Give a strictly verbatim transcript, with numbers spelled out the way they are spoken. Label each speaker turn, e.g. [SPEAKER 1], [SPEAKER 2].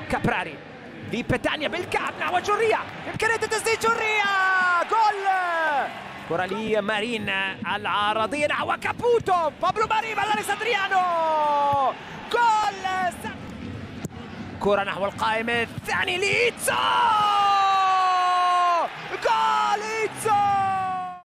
[SPEAKER 1] كابراري دي بتانيا بالكعب نحو جوريا، إمكانية تسديد جوريا، جول. كرة لي مارين العرضية نحو كابوتو، بابلو مارين على اليساندريانو، جول. كرة نحو القائم الثاني لإيتسو، جول.